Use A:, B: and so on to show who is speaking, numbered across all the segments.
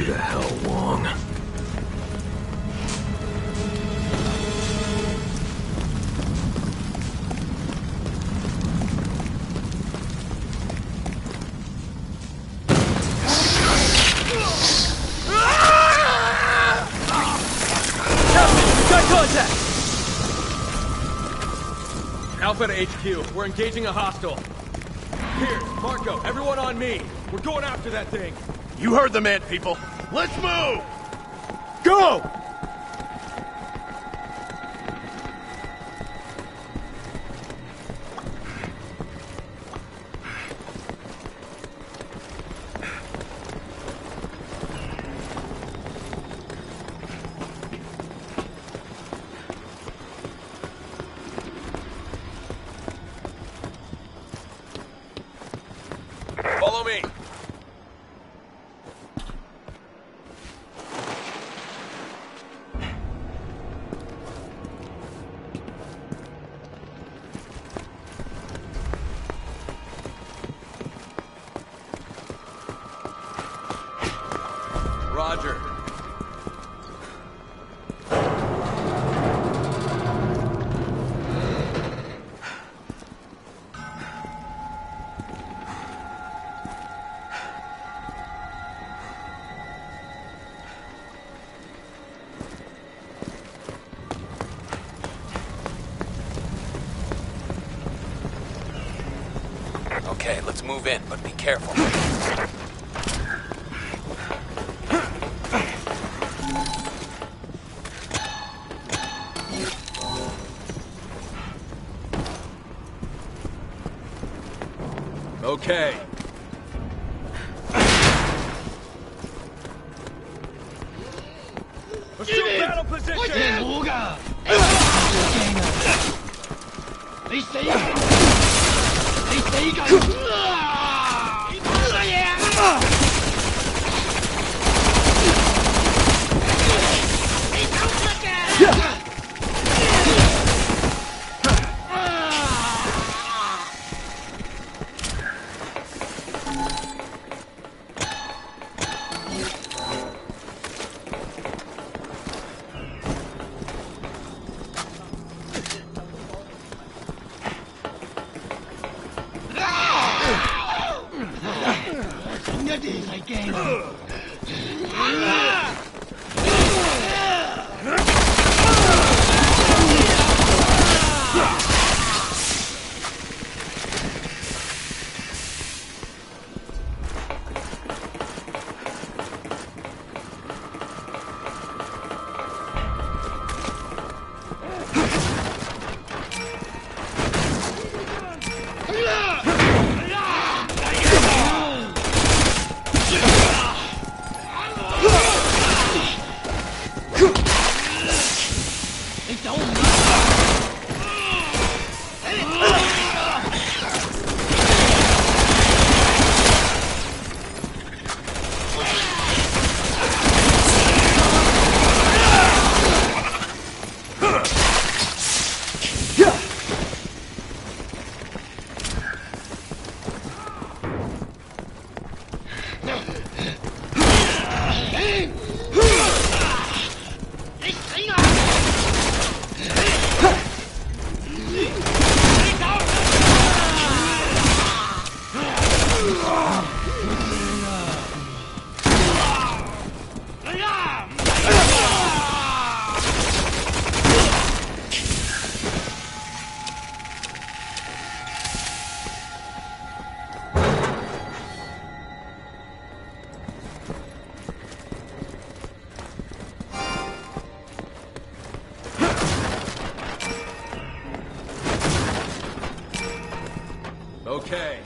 A: you to hell, Wong.
B: Alpha to HQ. We're engaging a hostile. Here, Marco, everyone on me. We're going after that thing.
C: You heard the man, people. Let's move!
B: Go! Follow me. Roger.
D: Okay, let's move in, but be careful.
B: Okay. Assume battle position!
E: 你死緊！你死緊！你做乜嘢啊？你走乜嘅？ 一定係驚啊！
B: Okay.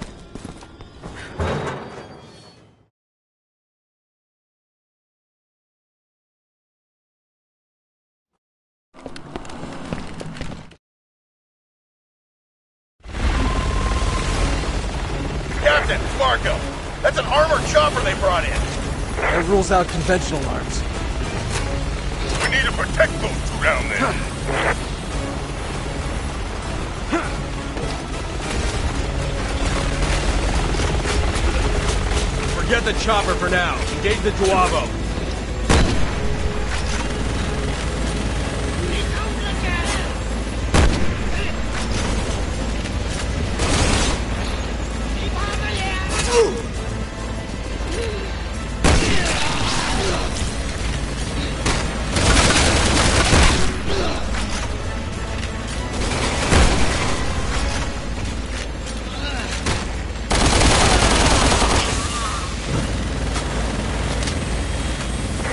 C: Captain, it's Marco. That's an armored chopper they brought in.
A: That rules out conventional arms.
C: We need to protect those two down there.
B: Forget the chopper for now. Engage the Tuavo.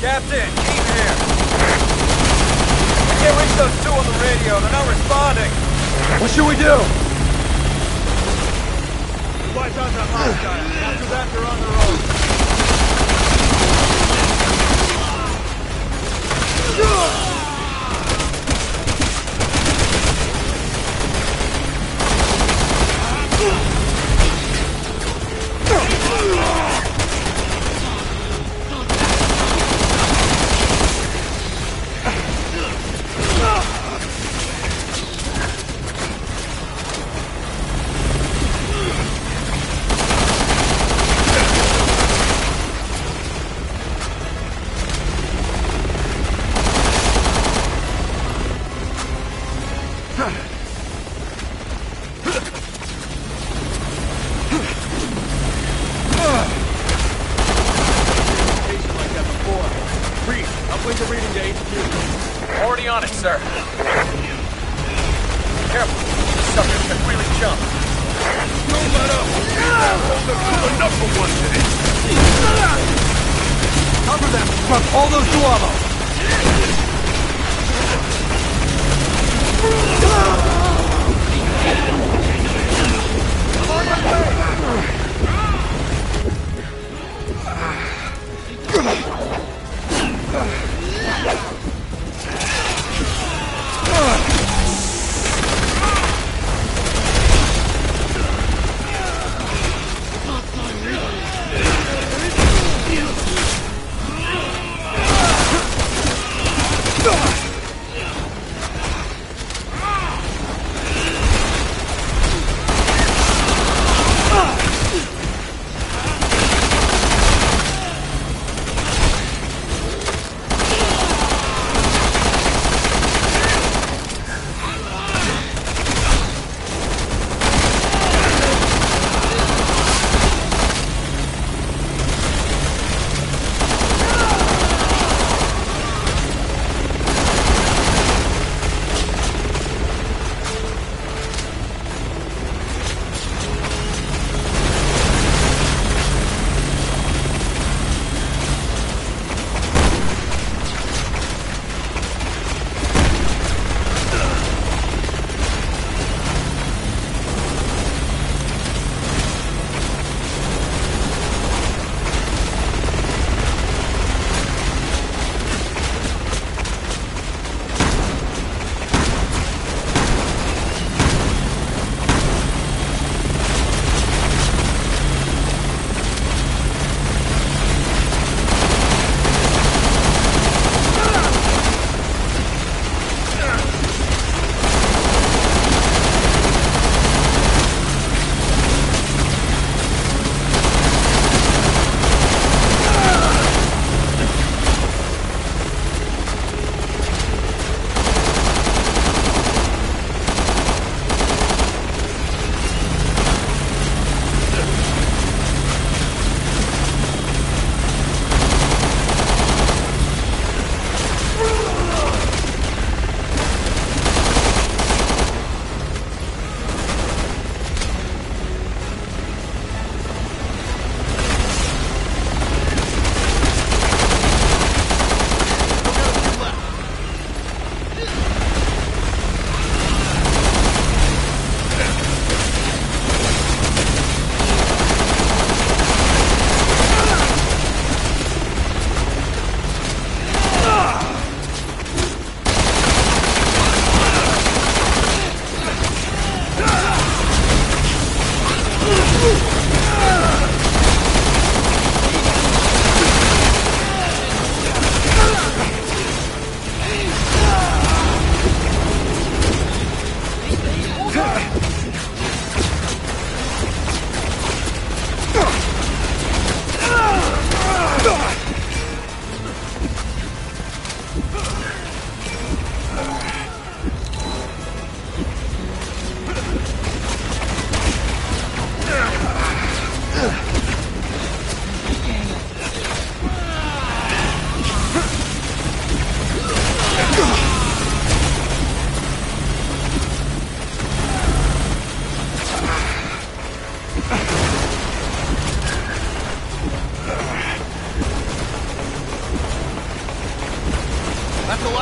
F: Captain, Keith here. I can't reach those two on the radio. They're not responding.
A: What should we do?
B: Wipe out that hostile. After that, they're on their own. Uplink the reading to HQ.
D: Already on it, sir.
F: Careful. These suckers can really jump.
C: Don't let up! They're cool enough for one today.
A: Cover them from all those Duamo!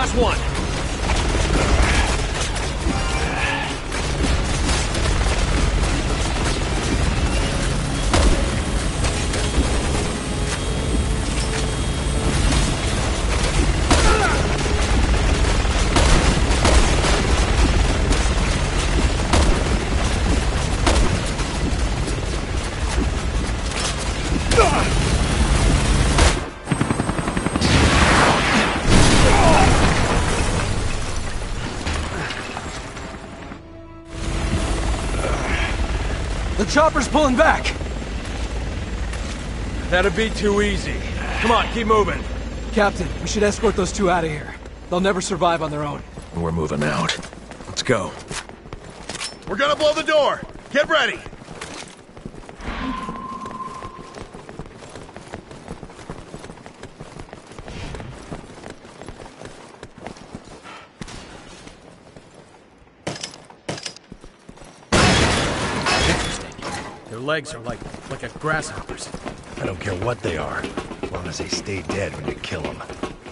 B: Last one.
A: The chopper's pulling back!
B: That'd be too easy. Come on, keep moving.
A: Captain, we should escort those two out of here. They'll never survive on their own.
B: We're moving out. Let's go.
C: We're gonna blow the door! Get ready!
B: Their legs are like a grasshopper's.
G: I don't care what they are, as long as they stay dead when you kill them.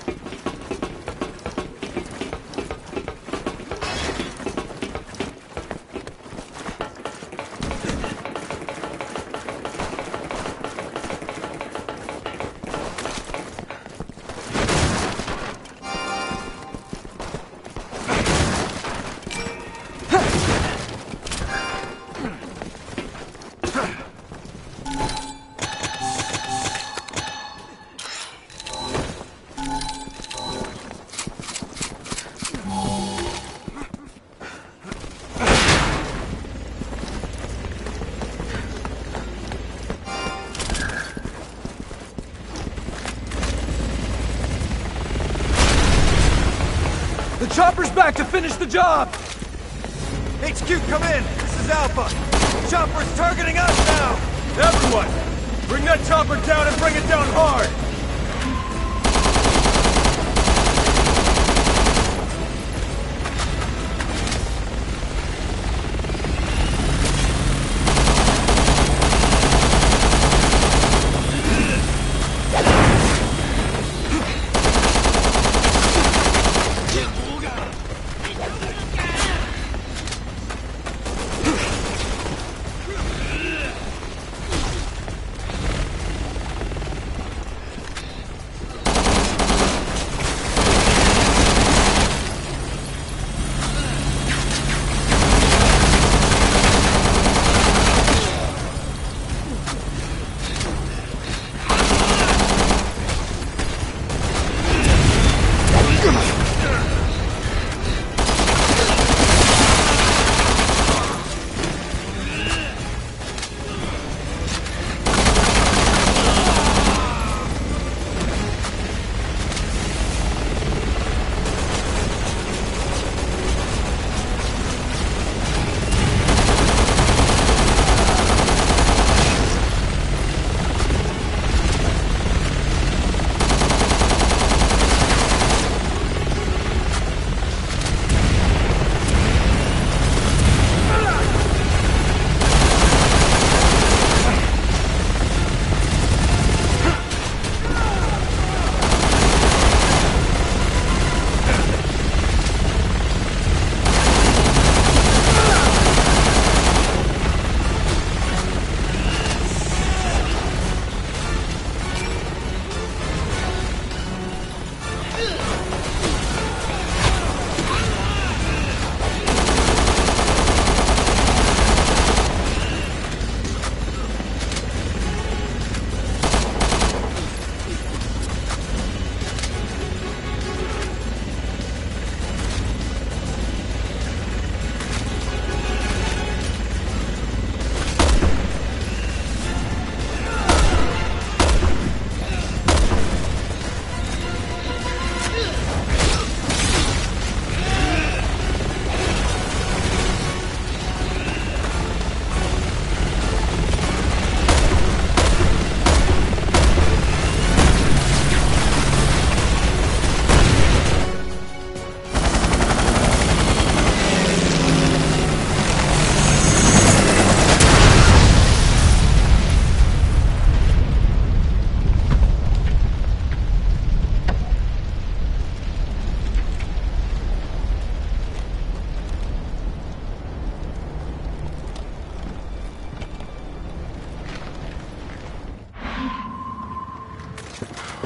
A: The chopper's back to finish the job!
F: HQ, come in! This is Alpha! Chopper's targeting us now!
B: Everyone! Bring that chopper down and bring it down hard!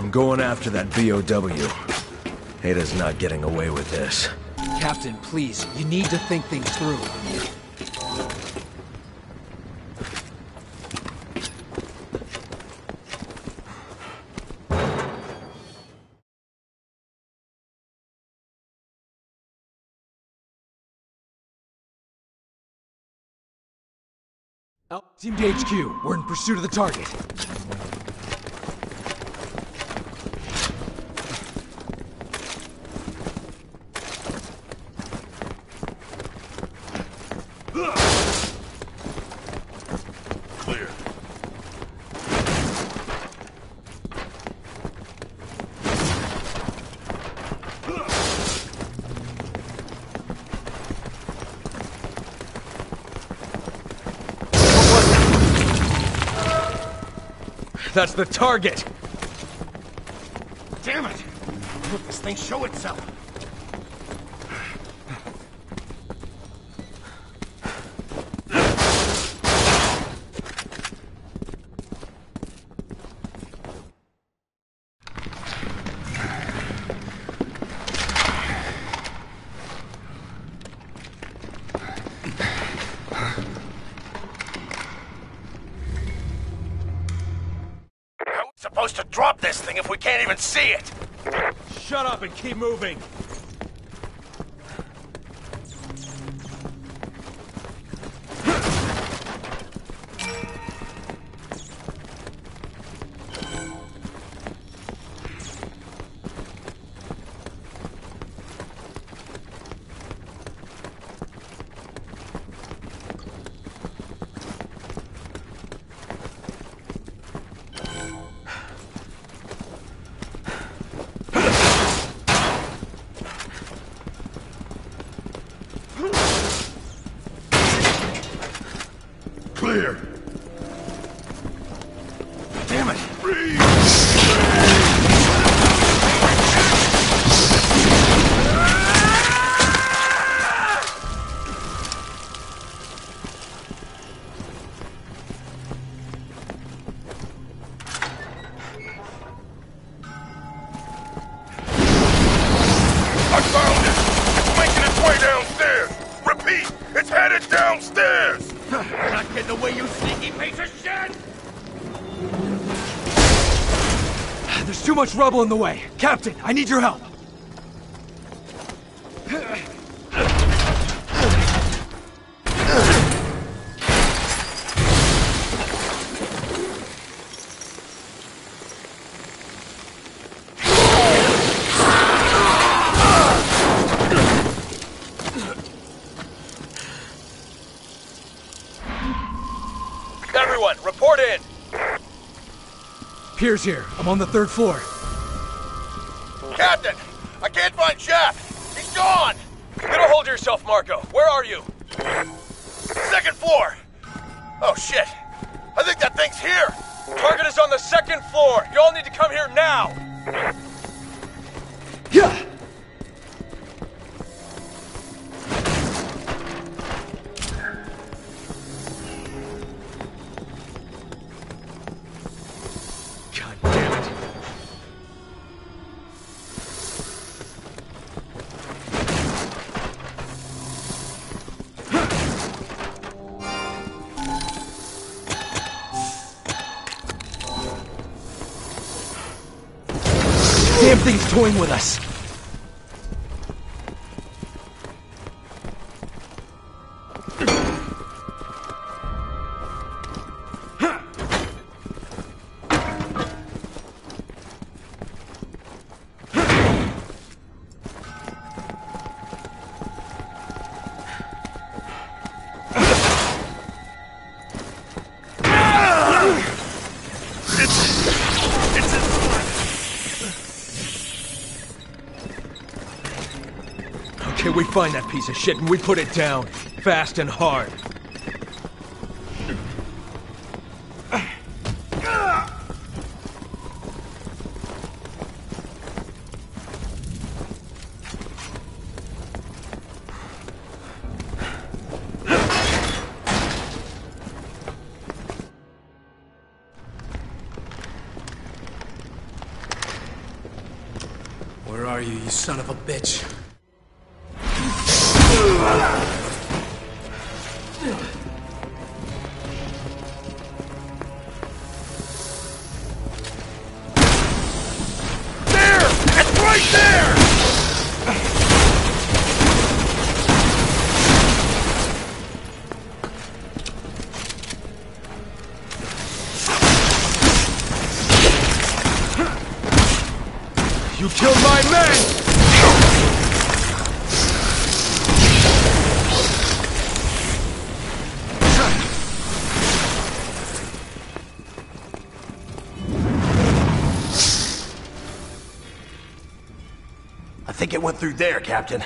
G: I'm going after that BOW. Ada's not getting away with this.
A: Captain, please, you need to think things through. Team to HQ. We're in pursuit of the target.
C: Clear.
B: That's the target!
E: Damn it! Let this thing show itself.
C: Supposed to drop this thing if we can't even see it!
B: Shut up and keep moving!
C: Clear!
E: Damn it!
C: I found it! It's making its way downstairs! Repeat, it's headed downstairs!
E: You're not getting away, you sneaky piece of shit!
A: There's too much rubble in the way. Captain, I need your help.
F: Everyone, report in!
A: Pier's here. I'm on the 3rd floor.
C: Captain! I can't find Jeff! He's gone!
F: You don't hold yourself, Marco. Where are you?
C: 2nd floor! Oh shit! I think that thing's here!
F: Target is on the 2nd floor. You all need to come here now.
A: Yeah.
B: God damn it.
A: Damn thing's toying with us.
B: Okay, we find that piece of shit and we put it down. Fast and hard.
A: are you, you son of a bitch?
C: There! It's right there!
B: You killed my men!
E: I think it went through there, Captain.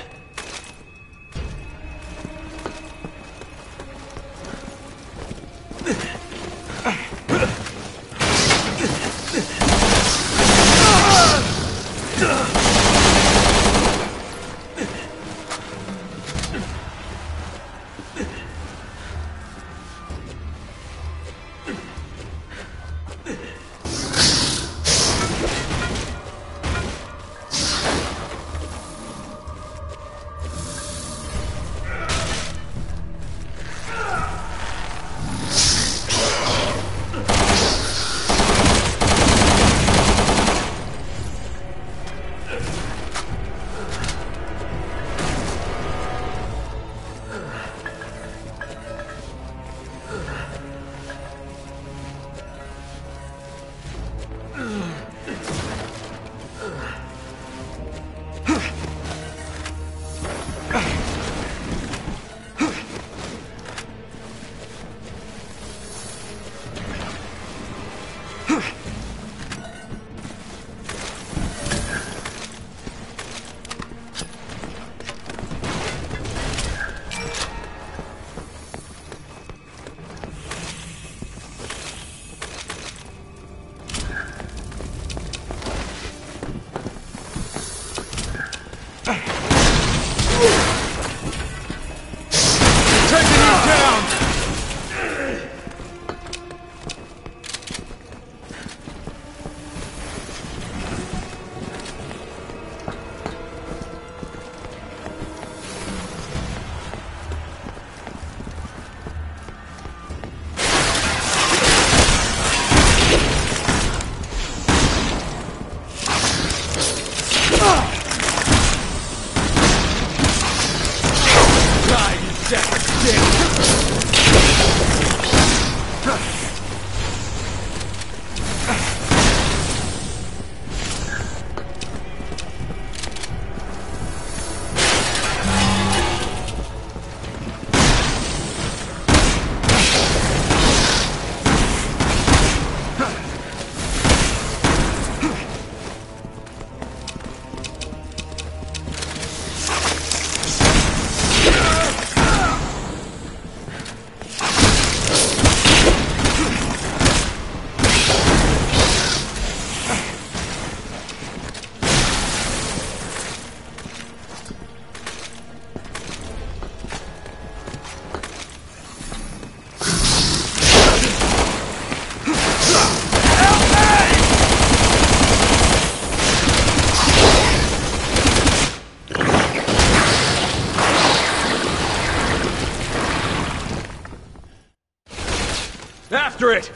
B: After it!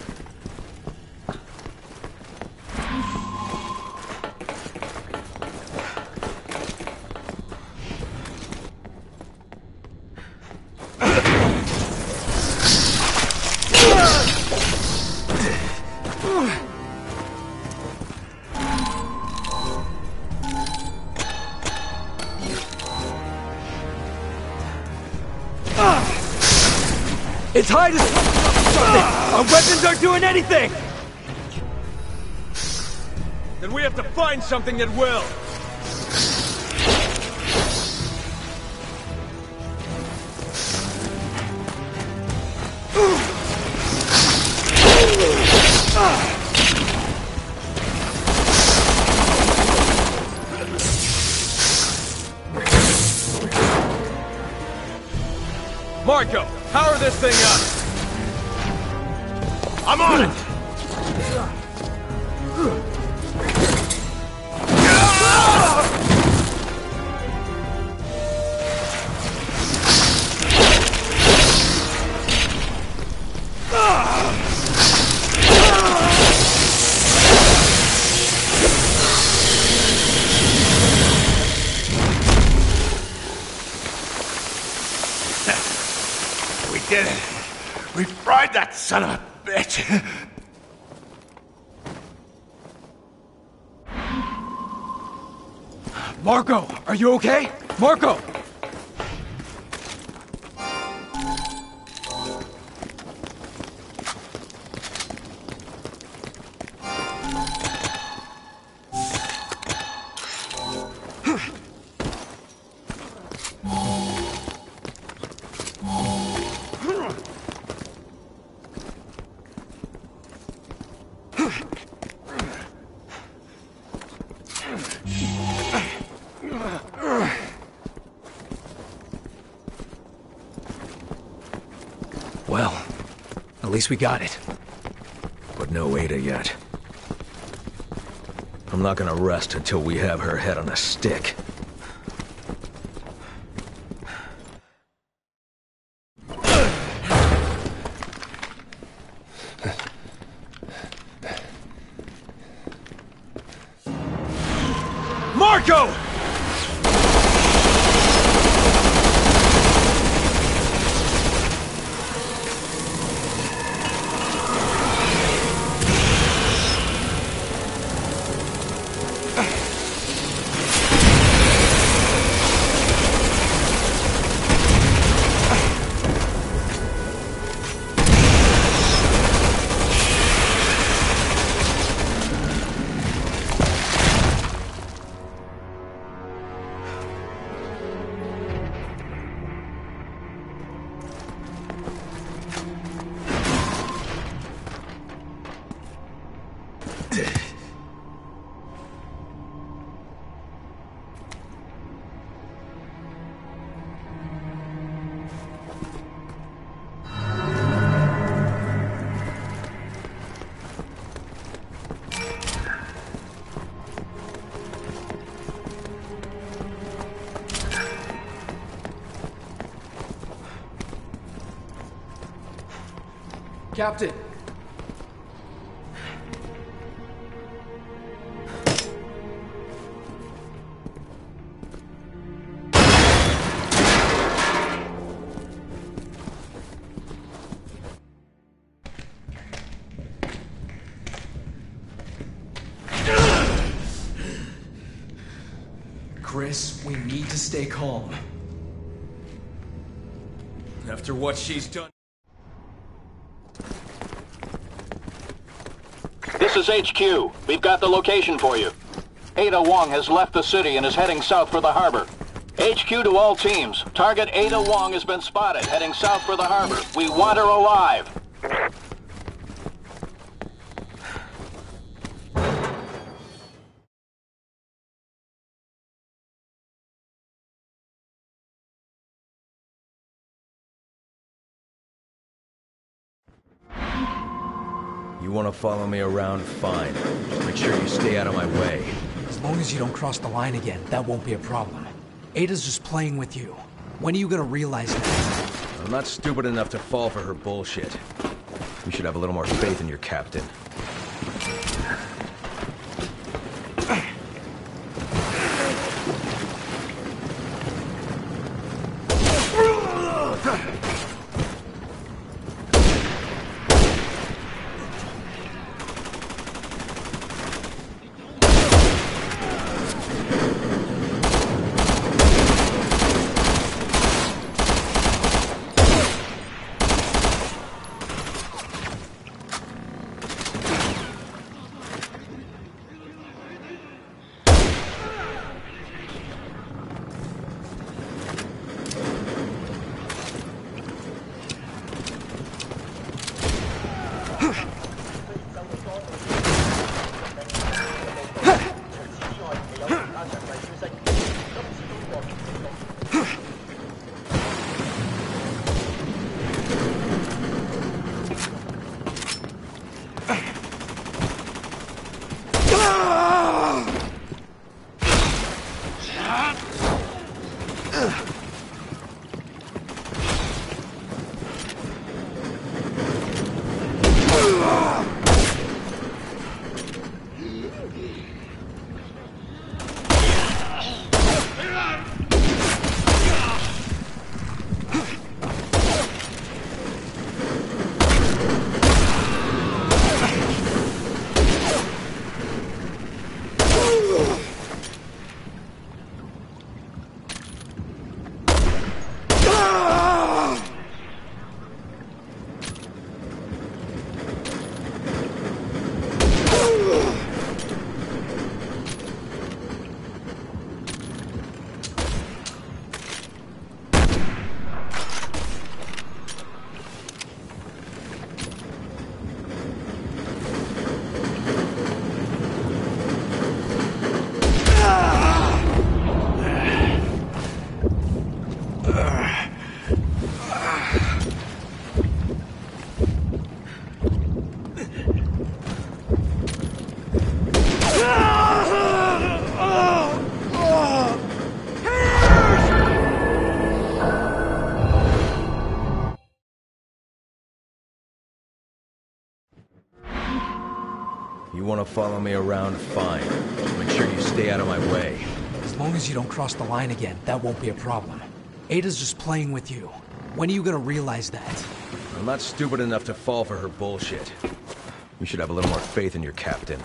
A: It's high to something! Our weapons aren't doing anything!
B: Then we have to find something that will! Marco, power this thing up!
C: I'm on it! son of a bitch!
A: Marco, are you okay? Marco! Well, at least we got it.
G: But no Ada yet. I'm not gonna rest until we have her head on a stick.
A: Marco! Captain! Chris, we need to stay calm.
B: After what she's done...
E: This is HQ. We've got the location for you. Ada Wong has left the city and is heading south for the harbor. HQ to all teams. Target Ada Wong has been spotted, heading south for the harbor. We want her alive.
G: You wanna follow me around? Fine. Just make sure you stay out of my way.
A: As long as you don't cross the line again, that won't be a problem. Ada's just playing with you. When are you gonna realize that?
G: I'm not stupid enough to fall for her bullshit. You should have a little more faith in your captain. You want to follow me around, fine. Make sure you stay out of my way.
A: As long as you don't cross the line again, that won't be a problem. Ada's just playing with you. When are you gonna realize that?
G: I'm not stupid enough to fall for her bullshit. You should have a little more faith in your captain.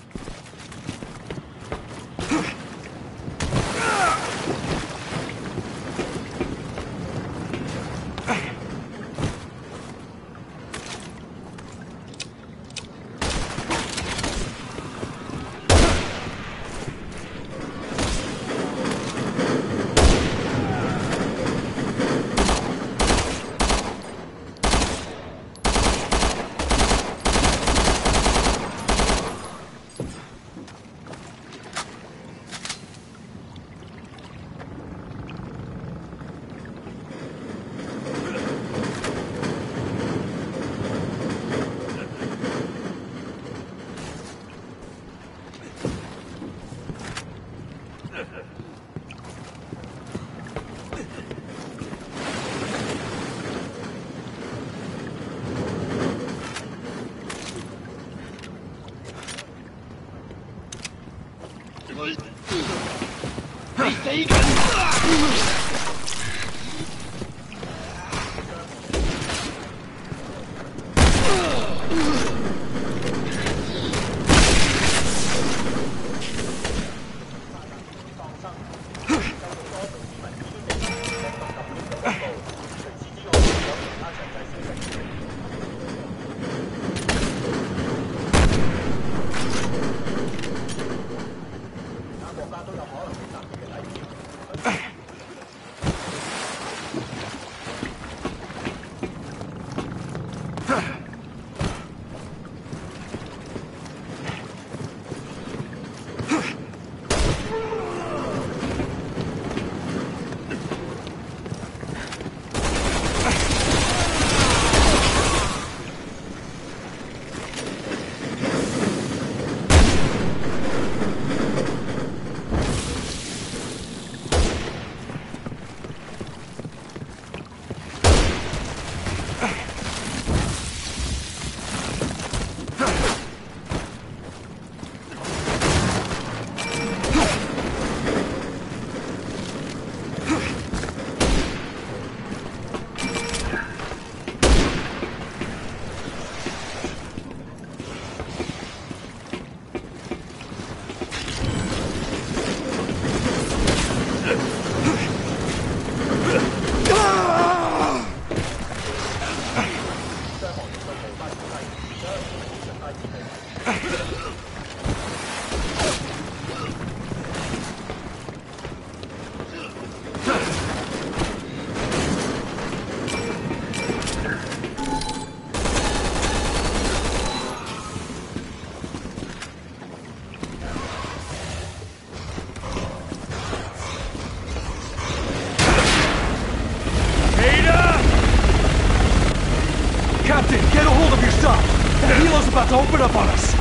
B: About to open up on us!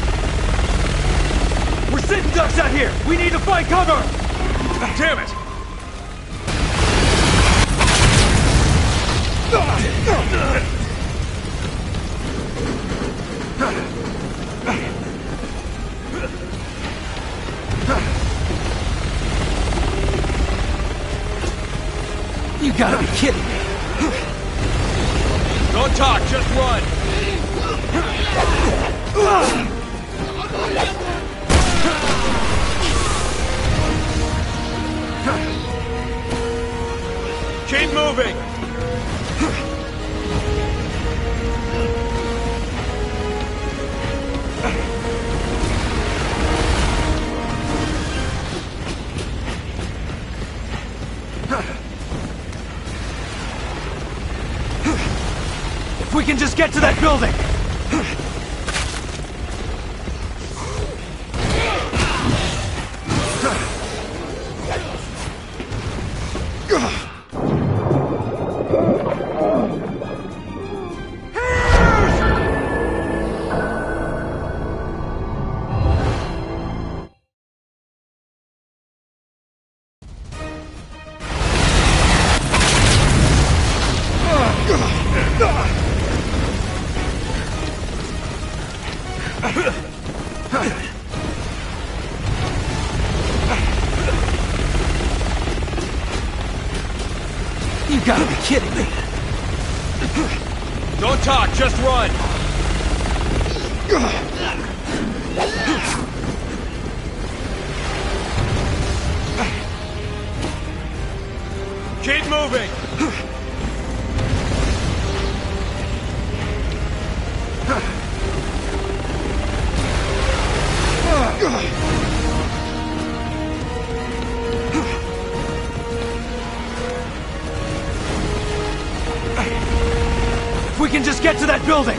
B: We're sitting ducks out here! We need to find cover! Damn it!
A: You gotta be kidding me!
B: Don't talk, just run! Keep moving!
A: If we can just get to that building! You gotta be kidding me!
B: Don't talk, just run! Keep moving!
A: If we can just get to that building!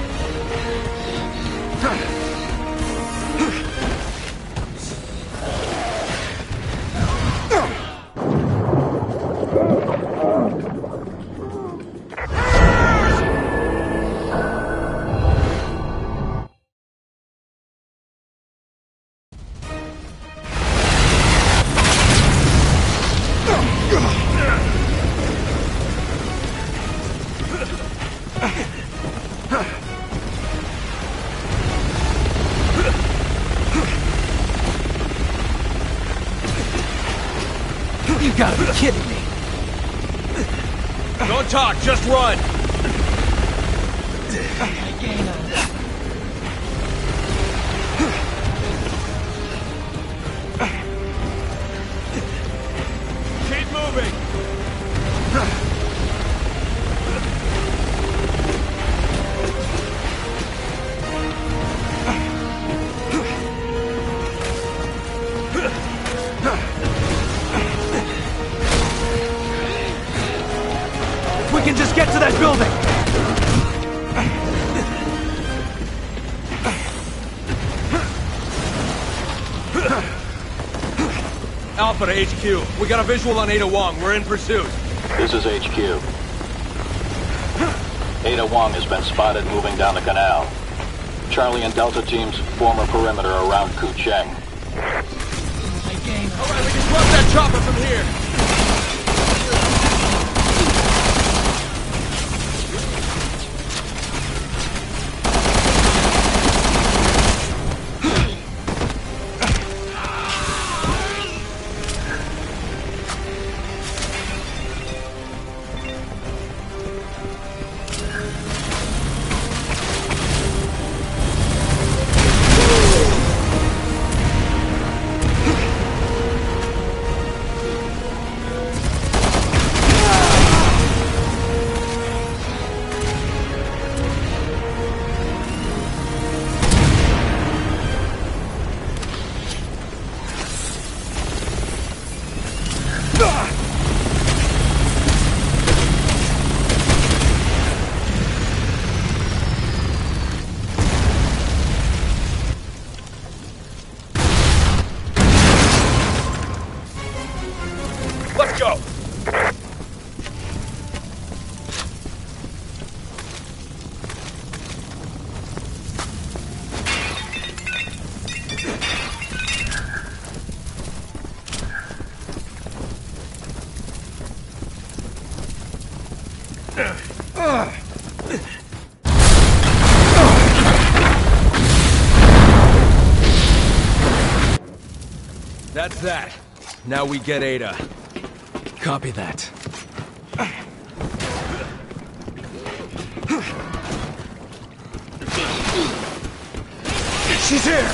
A: You gotta be kidding me!
B: Don't talk, just run! Keep moving!
A: If we can just get to that building!
B: Alpha to HQ. We got a visual on Ada Wong. We're in pursuit.
E: This is HQ. Ada Wong has been spotted moving down the canal. Charlie and Delta teams form a perimeter around Kucheng.
B: Alright, we can drop that chopper from here. Let's go! That's that. Now we get Ada.
A: Copy that. She's here!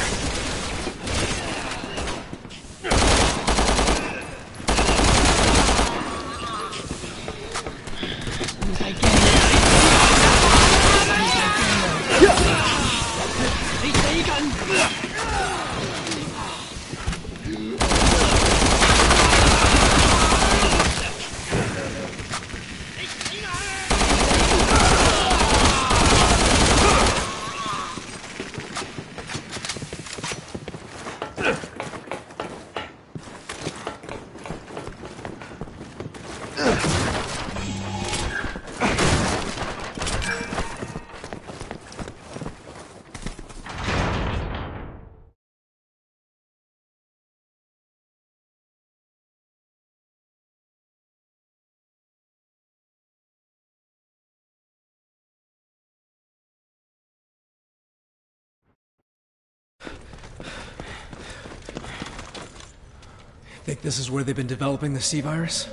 A: Think this is where they've been developing the C-virus?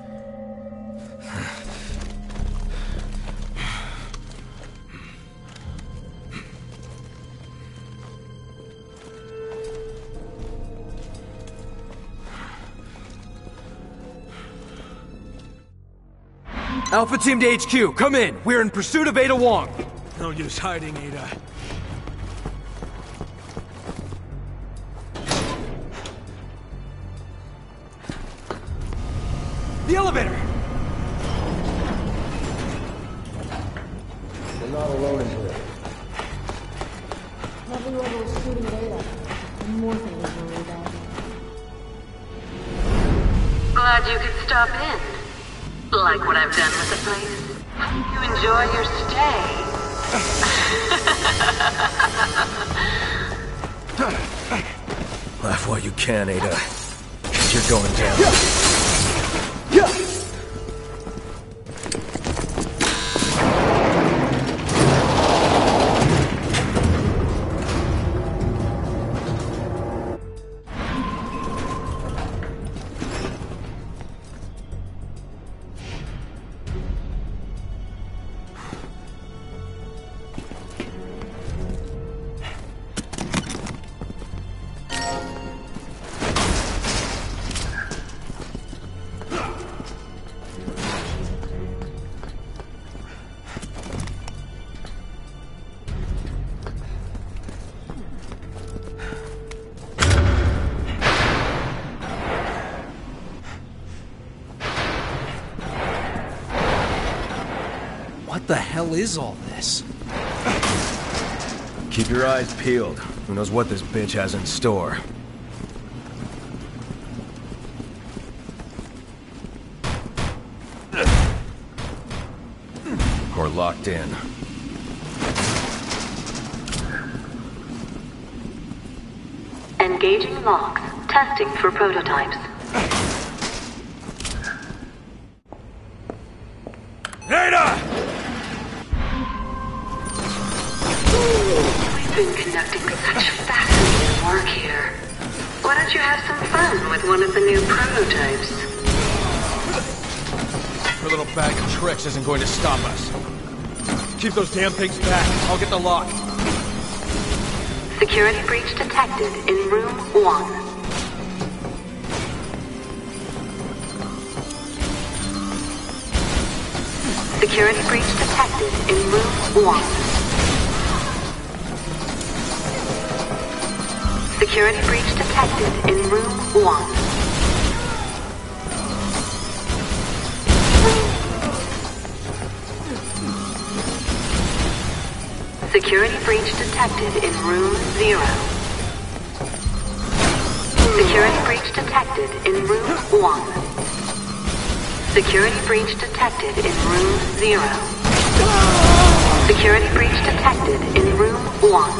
B: Alpha Team to HQ, come in. We're in pursuit of Ada Wong. No use hiding, Ada. The elevator!
H: We're not alone in here. Whoever was shooting at Ada, and more things were worried about.
I: Glad you could stop in. Like what I've done with the place? You enjoy your stay?
G: Laugh while you can, Ada. 'Cause you're going down.
A: What the hell is all this?
G: Keep your eyes peeled. Who knows what this bitch has in store? Or locked in.
I: Engaging locks. Testing for prototypes.
B: Ada!
I: We've been conducting such fascinating work here. Why don't you have some fun with one of the new prototypes?
B: Her little bag of tricks isn't going to stop us. Keep those damn things back. I'll get the lock.
I: Security breach detected in room 1. Security breach detected in room 1. Security breach detected in room 1. Security breach detected in room 0. Security breach detected in room 1. Security breach detected in room 0. Security breach detected in room 1.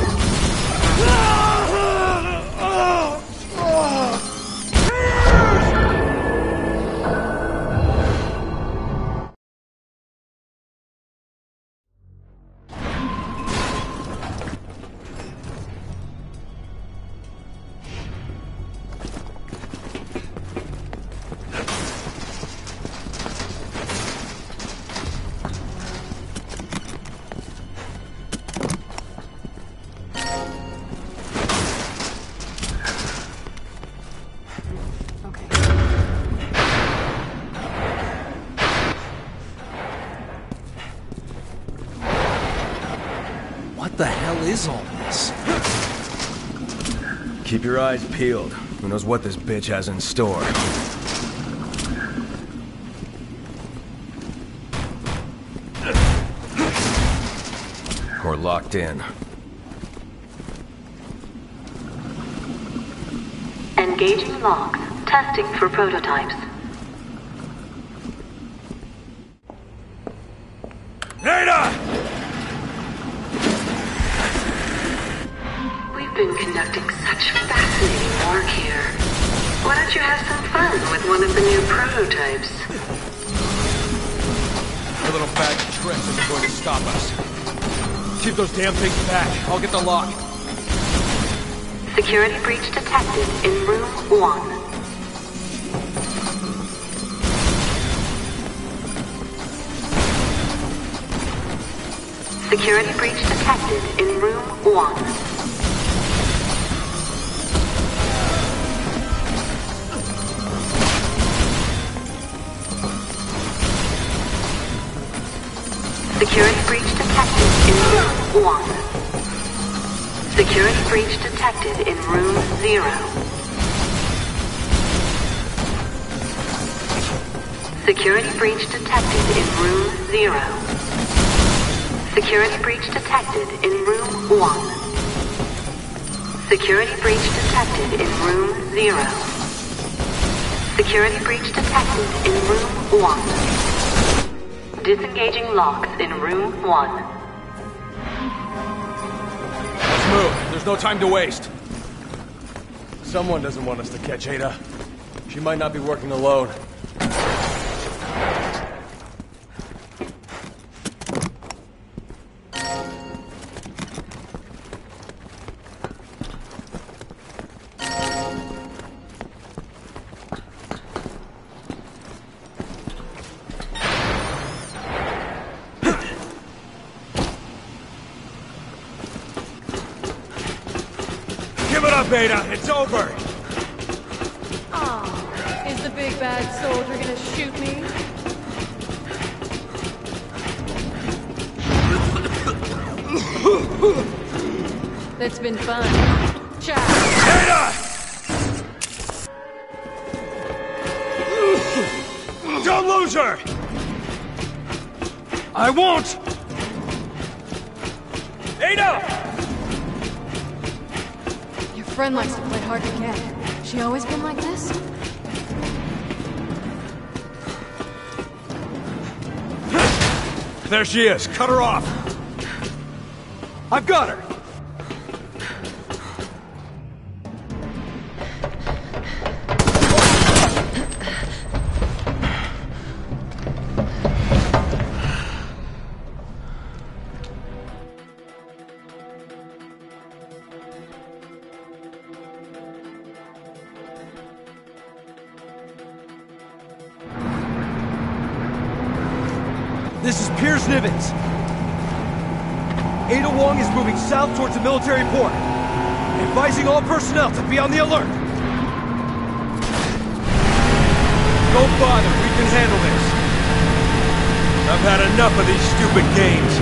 A: What the hell is all this?
G: Keep your eyes peeled. Who knows what this bitch has in store? Or locked in.
I: Engaging locks. Testing for prototypes.
B: Ada!
I: We've been conducting such fascinating work here. Why don't you have some fun with one of the new prototypes?
B: Her little bag of tricks isn't going to stop us. Keep those damn things back. I'll get the lock.
I: Security breach detected in room 1. Security breach detected in room 1. Security breach detected in room 1. Security breach detected in room 0. Security breach detected in room 0. Security breach detected in room 1. Security breach detected in room 0. Security breach detected in room 1. Disengaging locks in room 1.
B: Let's move. There's no time to waste. Someone doesn't want us to catch Ada. She might not be working alone. Give it up, Ada! It's over!
H: Aw, is the big bad soldier gonna shoot me? That's been fun. Ciao!
B: Ada! Don't lose her! I won't! Ada!
H: Your friend likes to play hard to get. She always been like this?
B: There she is. Cut her off. I've got her.
J: This is Piers Niven's. Ada Wong is moving south towards the military port. Advising all personnel to be on the alert.
B: Don't bother. We can handle this. I've had enough of these stupid games.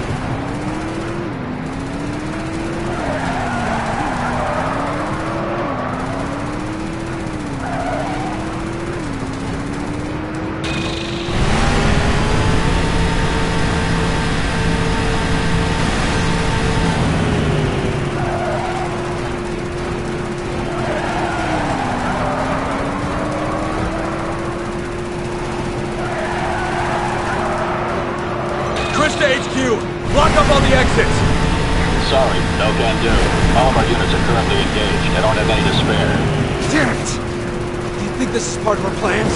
B: To HQ! Block up all the exits!
E: Sorry, no can do. All of our units are currently engaged. I don't have any to spare.
J: Damn it! Do you think this is part of our plans?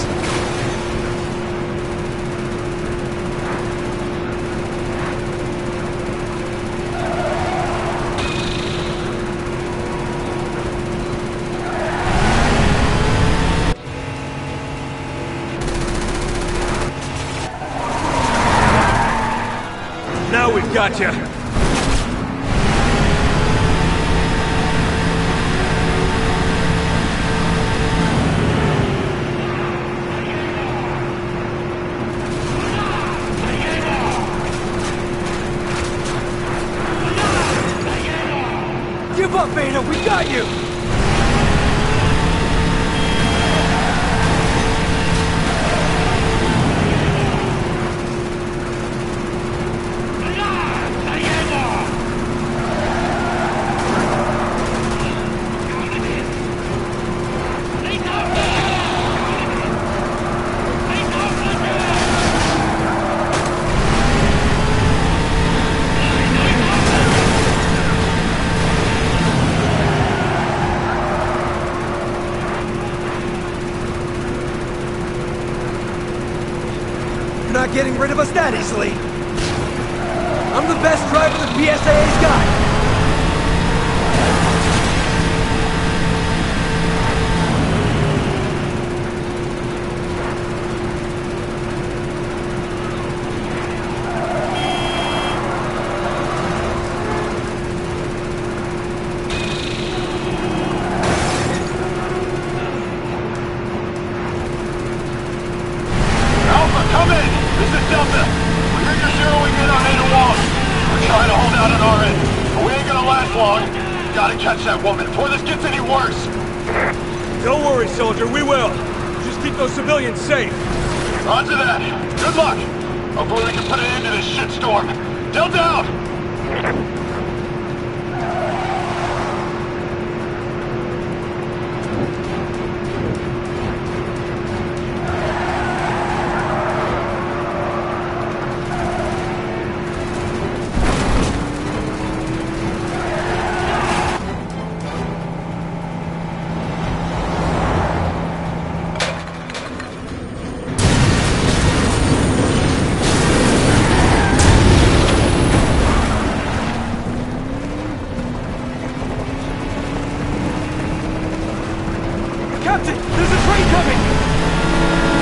B: Now we've got you.
J: Give up, Ada! We got you! Not getting rid of us that easily. I'm the best driver the PSAA's got.
C: Wong. Gotta catch that woman before this gets any worse.
B: Don't worry, soldier, we will. Just keep those civilians safe.
C: Roger that. Good luck. Hopefully we can put an end to this shitstorm. Delta out!
J: Captain, there's a train coming!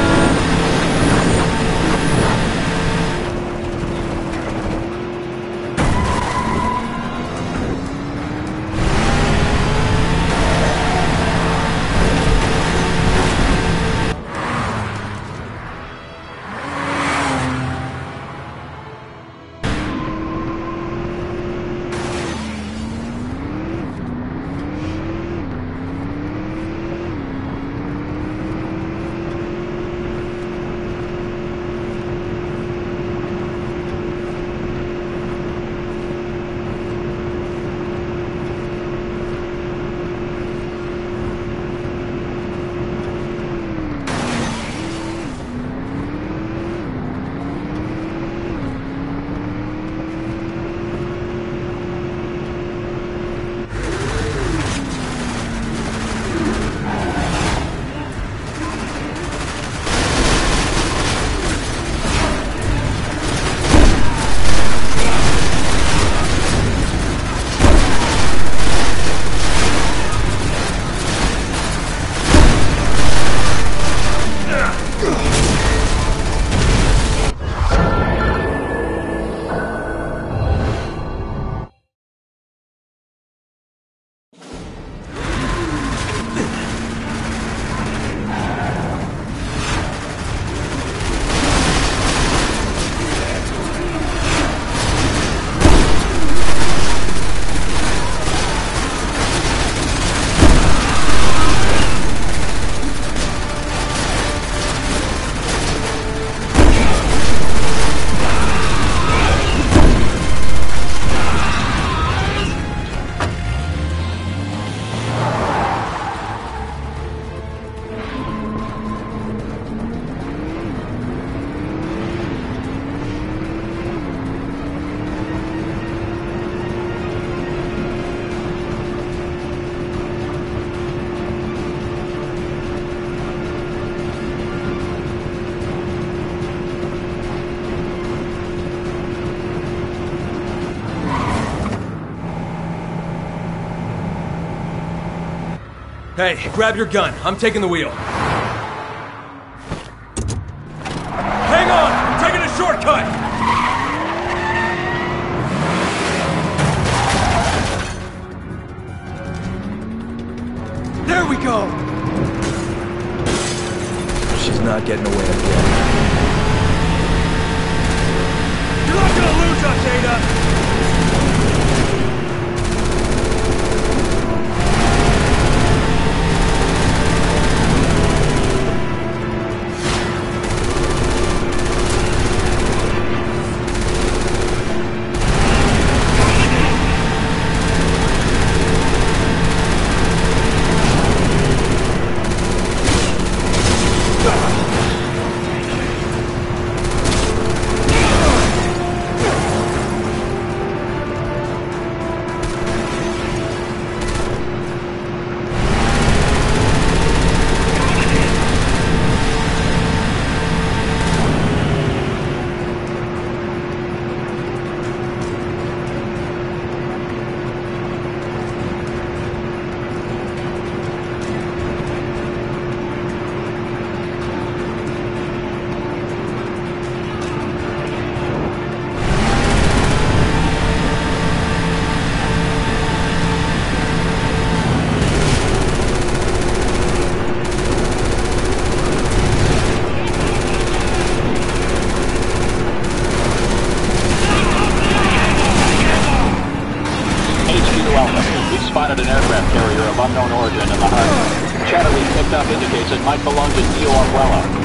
B: Hey, grab your gun. I'm taking the wheel. Hang on! I'm taking a shortcut!
J: There we go!
G: She's not getting away again.
B: You're not gonna lose us, Ada!
E: spotted an aircraft carrier of unknown origin in the harbor. Chatter we picked up indicates it might belong to Neo Umbrella.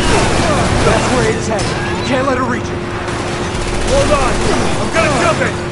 J: Can't let her reach it.
F: Hold on! I'm gonna jump it!